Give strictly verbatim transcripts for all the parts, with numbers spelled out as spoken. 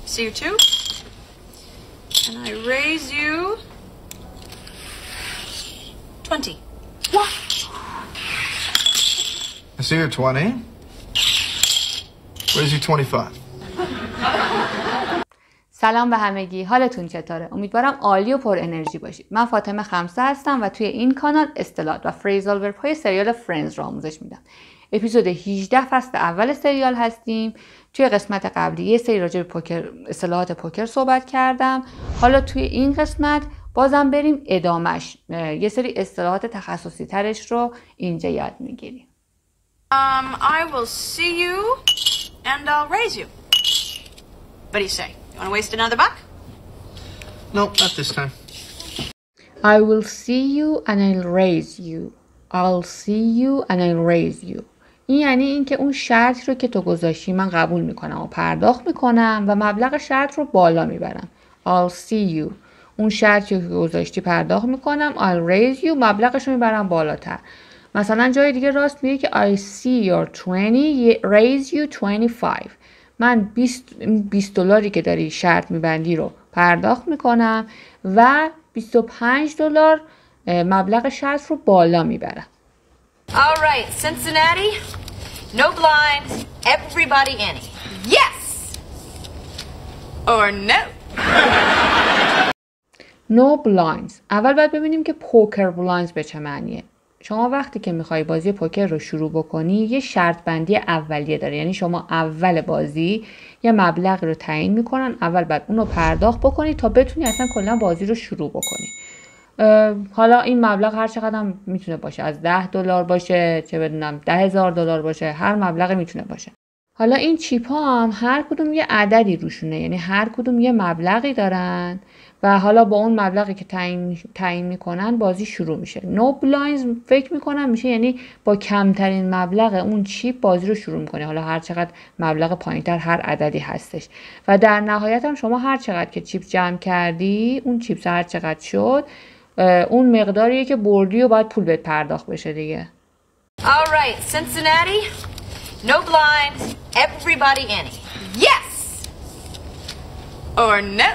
see you two. And I raise you twenty. What? I see you twenty. Raise you twenty-five. سلام به همگی، حالتون چطوره؟ امیدوارم عالی و پر انرژی باشید. من فاطمه خمسه هستم و توی این کانال اصطلاحات و فریزال ورب های سریال فرندز رو آموزش میدم. اپیزود هجده فصل اول سریال هستیم. توی قسمت قبلی یه سری راجع به پوکر، اصطلاحات پوکر صحبت کردم. حالا توی این قسمت بازم بریم ادامش. یه سری اصطلاحات تخصصی ترش رو اینجا یاد میگیریم. Um, I will see you and I'll raise you. What do you say? You want to waste another buck? No, not this time. I will see you and I'll raise you. I'll see you and I'll raise you. این یعنی این که اون شرط رو که تو گذاشتی من قبول میکنم و پرداخت میکنم و مبلغ شرط رو بالا میبرم. I'll see you. اون شرطی که گذاشتی پرداخت میکنم. I'll raise you. مبلغش رو میبرم بالاتر. مثلا جای دیگه راست میگه که I see your twenty, raise you twenty-five. من بیست دلاری که داری شرط میبندی رو پرداخت میکنم و بیست و پنج دلار مبلغ شرط رو بالا میبرم. All right, Cincinnati, no blinds, everybody ante. Yes or no? No blinds. اول باید ببینیم که پوکر بلایندز به چه معنیه. شما وقتی که میخوای بازی پوکر رو شروع بکنی یه شرط بندی اولیه داره، یعنی شما اول بازی یه مبلغ رو تعیین میکنن، اول بعد اون رو پرداخت بکنی تا بتونی اصلا کلا بازی رو شروع بکنی. حالا این مبلغ هر چقدر هم میتونه باشه، از ده دلار باشه، چه بدونم ده هزار دلار باشه، هر مبلغی میتونه باشه. حالا این چیپ ها هم هر کدوم یه عددی روشونه، یعنی هر کدوم یه مبلغی دارن و حالا با اون مبلغی که تعیین تعیین میکنن بازی شروع میشه. نو بلایندز فکر میکنم میشه یعنی با کمترین مبلغ اون چیپ بازی رو شروع میکنه، حالا هر چقدر مبلغ پایینتر هر عددی هستش و در نهایت هم شما هر چقدر که چیپ جمع کردی اون چیپ هر چقدر شد اون مقداریه که بردی و باید پول بهت پرداخت بشه دیگه. All right, Cincinnati, no blinds, everybody ante. Yes or no?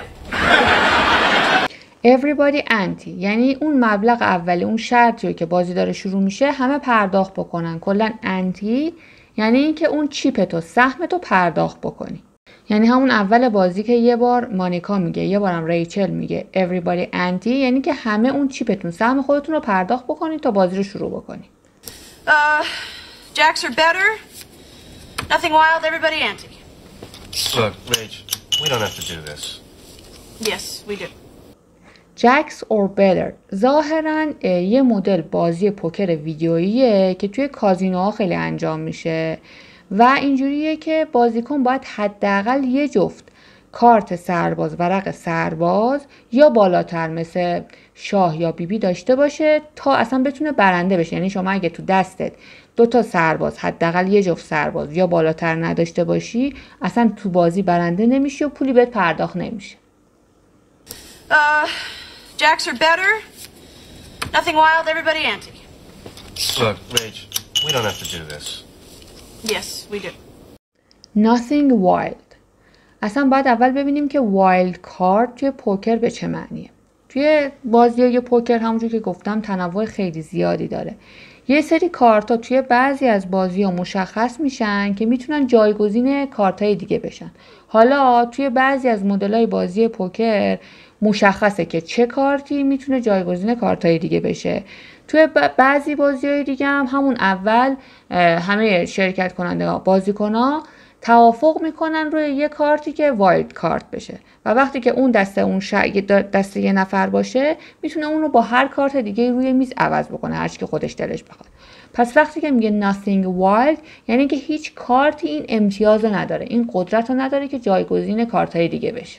Everybody ante یعنی اون مبلغ اولی، اون شرطی که بازی داره شروع میشه همه پرداخت بکنن. کلا انتی یعنی این که اون چیپتو سهمتو پرداخت بکنی. یعنی همون اول بازی که یه بار مانیکا میگه یه بارم ریچل میگه everybody ante یعنی که همه اون چیپتون سهم خودتون رو پرداخت بکنید تا بازی رو شروع بکنید. Uh, jacks are better. Nothing wild, everybody ante. Look, Rach, we don't have to do this. Yes, we do. Jacks or better ظاهراً یه مدل بازی پوکر ویدیوییه که توی کازینوها خیلی انجام میشه و اینجوریه که بازیکن باید حداقل یه جفت کارت سرباز، ورق سرباز یا بالاتر مثل شاه یا بیبی داشته باشه تا اصلا بتونه برنده بشه. یعنی شما اگه تو دستت دو تا سرباز، حداقل یه جفت سرباز یا بالاتر نداشته باشی اصلا تو بازی برنده نمیشی و پولی بهت پرداخت نمیشه. Uh, jacks are better. Nothing wild, everybody ante. Look, Rach, we don't have to do this. Yes, we do. Nothing wild. اصلا باید اول ببینیم که وایلد کارت توی پوکر به چه معنیه. توی بازی‌های پوکر همونجور که گفتم تنوع خیلی زیادی داره. یه سری کارتا توی بعضی از بازی‌ها مشخص میشن که میتونن جایگزین کارتای دیگه بشن. حالا توی بعضی از مدل‌های بازی پوکر مشخصه که چه کارتی میتونه جایگزین کارتای دیگه بشه. توی بعضی بازی‌های دیگه هم همون اول همه شرکت کننده ها، بازیکن‌ها توافق میکنن روی یه کارتی که وایلد کارت بشه و وقتی که اون دسته اون دسته یه نفر باشه میتونه اون رو با هر کارت دیگه روی میز عوض بکنه، هر چی که خودش دلش بخواد. پس وقتی که میگه nothing wild یعنی که هیچ کارتی این امتیاز رو نداره، این قدرت رو نداره که جایگزین کارتای دیگه بشه.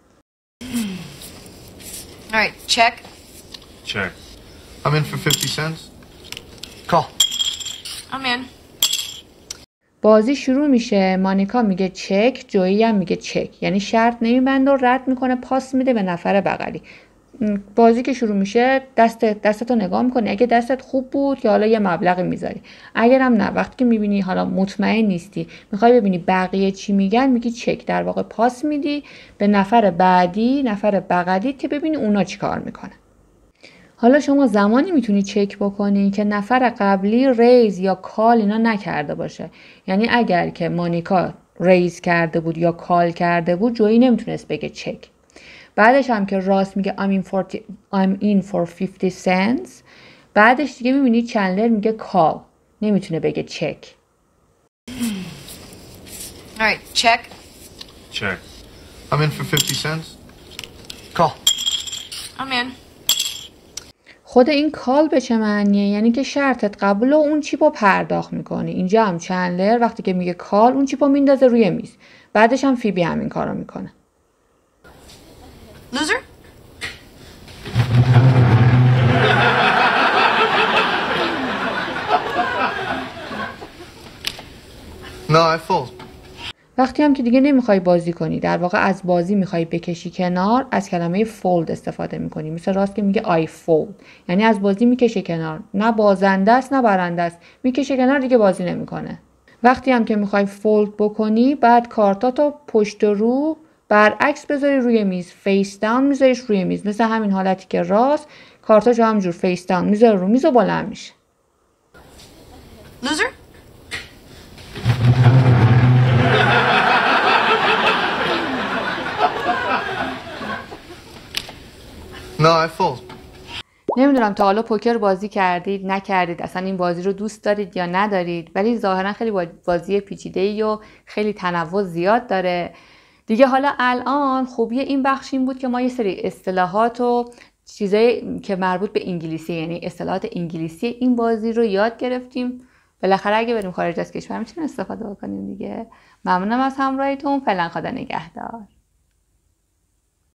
All right, check. Check. I'm in for fifty cents. Call. I'm in. بازی شروع میشه، مانیکا میگه چک، جویی هم میگه چک، یعنی شرط نمیبنده و رد میکنه، پاس میده به نفر بغلی. بازی که شروع میشه دست دستتو نگاه میکنی. اگه دستت خوب بود که حالا یه مبلغی میذاری، اگرم نه وقتی که میبینی حالا مطمئن نیستی میخوای ببینی بقیه چی میگن، میگی چک، در واقع پاس میدی به نفر بعدی، نفر بغلیت که ببینی اونا چی کار میکنن. حالا شما زمانی میتونی چک بکنی که نفر قبلی ریز یا کال اینا نکرده باشه. یعنی اگر که مانیکا ریز کرده بود یا کال کرده بود، جویی نمیتونست بگه چک. بعدش هم که راست میگه I'm in for, I'm in for fifty cents، بعدش دیگه میبینی چندلر میگه کال، نمیتونه بگه چک. All right, check. Check. I'm in for fifty cents. Call. I'm in. خود این کال به چه معنیه؟ یعنی که شرطت قبول و اون چیپو پرداخت میکنی. اینجا هم چندلر وقتی که میگه کال اون چیپو میندازه روی میز. بعدش هم فیبی همین کارو میکنه. Loser? No, I fold. وقتی هم که دیگه نمیخوای بازی کنی، در واقع از بازی میخوای بکشی کنار، از کلمه فولد استفاده میکنی. مثل راست که میگه I fold، یعنی از بازی میکشه کنار، نه بازنده است نه برنده است، میکشه کنار، دیگه بازی نمیکنه. وقتی هم که میخوای فولد بکنی، بعد کارتاتو پشت رو برعکس بذاری روی میز، فیس داون میذاریش روی میز، مثل همین حالتی که راست، کارتاشو همجور فیس داون میذاری رو میز و بلند میشه. Loser? No, I fold. نمیدونم تا حالا پوکر بازی کردید نکردید، اصلا این بازی رو دوست دارید یا ندارید، ولی ظاهرا خیلی بازی پیچیده‌ای و خیلی تنوع زیاد داره دیگه. حالا الان خوبی این بخش این بود که ما یه سری اصطلاحات و چیزایی که مربوط به انگلیسی، یعنی اصطلاحات انگلیسی این بازی رو یاد گرفتیم. بالاخره اگه بریم خارج از کشور میتونیم استفاده بکنیم دیگه. ممنونم از همراهیتون. فعلا خدا نگهدار.